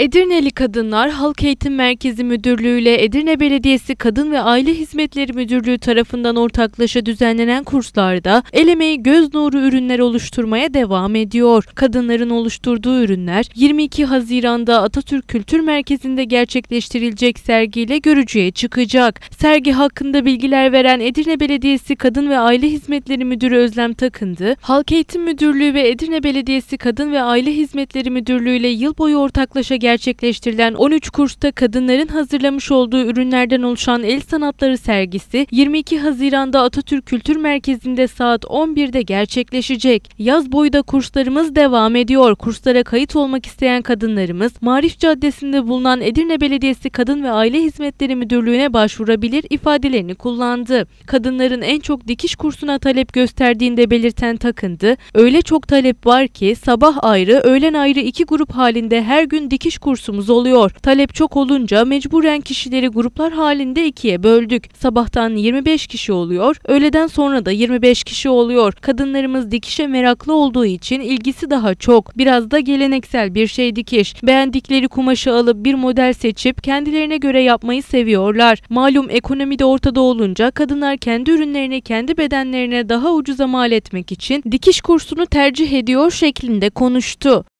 Edirneli kadınlar Halk Eğitim Merkezi Müdürlüğü ile Edirne Belediyesi Kadın ve Aile Hizmetleri Müdürlüğü tarafından ortaklaşa düzenlenen kurslarda el emeği göz nuru ürünler oluşturmaya devam ediyor. Kadınların oluşturduğu ürünler 22 Haziran'da Atatürk Kültür Merkezi'nde gerçekleştirilecek sergiyle görücüye çıkacak. Sergi hakkında bilgiler veren Edirne Belediyesi Kadın ve Aile Hizmetleri Müdürü Özlem Takındı, Halk Eğitim Müdürlüğü ve Edirne Belediyesi Kadın ve Aile Hizmetleri Müdürlüğü ile yıl boyu ortaklaşa gerçekleştirilen 13 kursta kadınların hazırlamış olduğu ürünlerden oluşan el sanatları sergisi 22 Haziran'da Atatürk Kültür Merkezi'nde saat 11'de gerçekleşecek. Yaz boyu da kurslarımız devam ediyor. Kurslara kayıt olmak isteyen kadınlarımız Marif Caddesi'nde bulunan Edirne Belediyesi Kadın ve Aile Hizmetleri Müdürlüğü'ne başvurabilir ifadelerini kullandı. Kadınların en çok dikiş kursuna talep gösterdiğini de belirten Takındı, öyle çok talep var ki sabah ayrı, öğlen ayrı 2 grup halinde her gün dikiş kursumuz oluyor. Talep çok olunca mecburen kişileri gruplar halinde 2'ye böldük. Sabahtan 25 kişi oluyor, öğleden sonra da 25 kişi oluyor. Kadınlarımız dikişe meraklı olduğu için ilgisi daha çok. Biraz da geleneksel bir şey dikiş. Beğendikleri kumaşı alıp bir model seçip kendilerine göre yapmayı seviyorlar. Malum ekonomi de ortada olunca kadınlar kendi ürünlerini kendi bedenlerine daha ucuza mal etmek için dikiş kursunu tercih ediyor şeklinde konuştu.